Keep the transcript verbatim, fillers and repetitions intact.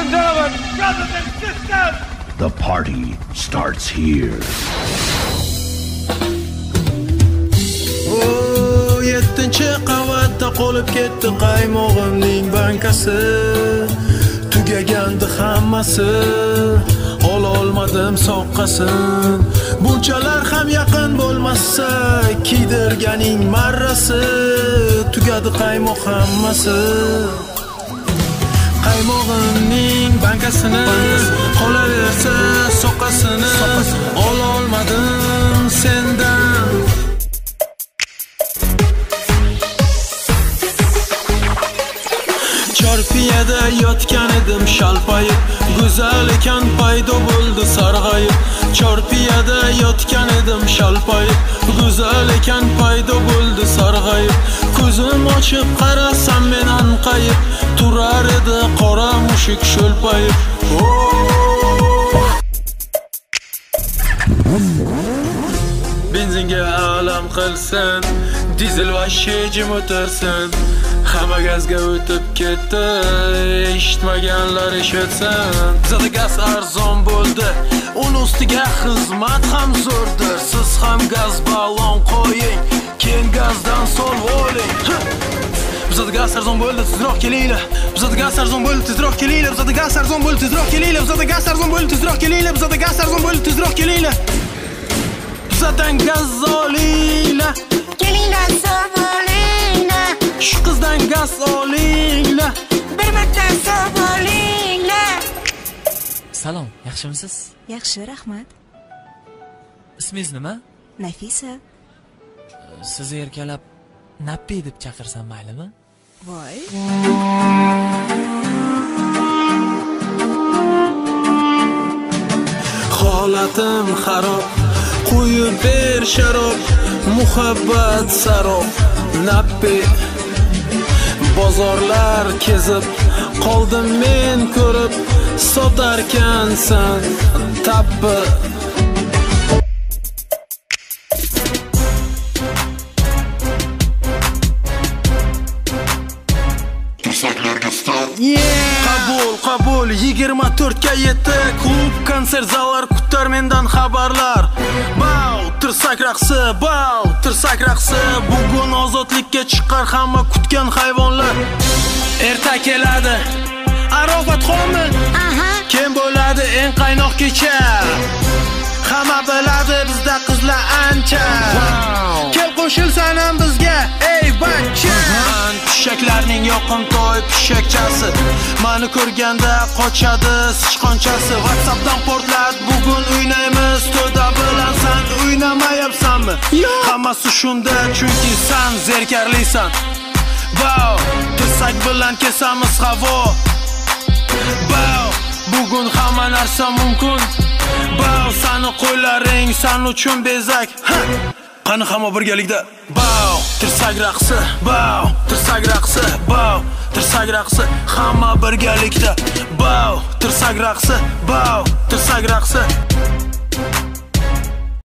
and gentlemen, brothers and sisters, the party starts here. Oh, yettinchi qavatda qolib ketdi qaymog'imning bankasi. Tugagandi hammasi. Ola olmadim soqqasin. Bunchalar ham yaqin bo'lmasa, kiydirganing marrasi. Tugadi qaymoq hammasi. Qaymog'imning bankasini qolaversa soqqasini ola olmadim sendan. Chorpiyada yotgan edim shalpayib, go'zal ekan paydo bo'ldi sarg'ayib. Chorpiyada yotgan edim shalpayib, go'zal ekan paydo bo'ldi sarg'ayib. Ko'zim ochib qarasam men anqayib, turar edi qora mushuk sho'lpayib. Benzinga alam qilsin, dizel va shejim o'tirsin. Hamma gazga o'tib ketdi, eshitmaganlar eshitsin. Bizda gaz arzon bo'ldi, uni ustiga xizmat ham zo'rdir. Siz ham gaz ballon qo'ying, keyin gazdan solib oling. Bizda gaz arzon bo'ldi, tezroq kelinglar. Bizda gaz arzon bo'ldi, tezroq kelinglar. Bizda gaz arzon bo'ldi, tezroq kelinglar. Bizda gaz arzon bo'ldi, tezroq kelinglar. Bizda gaz arzon bo'ldi, tezroq kelinglar. Bizdan gaz olinglar. Kelinglar so'volinglar. Shu qizdan gaz olinglar. Bir marta so'volinglar. Salom, yaxshimisiz? Yaxshi, rahmat. Ismingiz nima? Nafisa. Sizni erkalab Nappi deb chaqirsam maylimi? Voy. Holatim xarob, qo'yib ber sharob, muhabbat sarob. Nappi bozorlar kezib qoldim men ko'rib, sotarkansan tappi. Qabul, qabul, yigirma to'rtga yetdi. Klub, konsert zallar kutar mendan xabarlar. Bow, tirsak raqsi, bow, tirsak raqsi. Bugun ozodlikka chiqar hamma kutgan hayvonlar. Erta keladi Arofat xonmi? Aha. Kim bo'ladi eng qaynoq kecha? Hamma biladi bizda qizlar ancha. Kel qo'shilsan ham bizga, ey bachcha. Pishaklarning yoqim to'y pishakchasi. Mani ko'rganda qochadi sichqonchasi. WhatsAppdan portlat, bugun o'ynaymiz. To'da bilansan, o'ynamayapsanmi? Hammasi shunda, chunki sen zerkarlisan. Bow, tirsak bilan kesamiz havo. Bow, bugun hamma narsa mumkin. Bow, sani qo'llaring san uchun bezak. Qani hamma birgalikda. Bow, tirsak raqsi, bow, tirsak raqsi, bow, tirsak raqsi, hamma birgalikda. Bow, tirsak raqsi, bow, tirsak raqsi.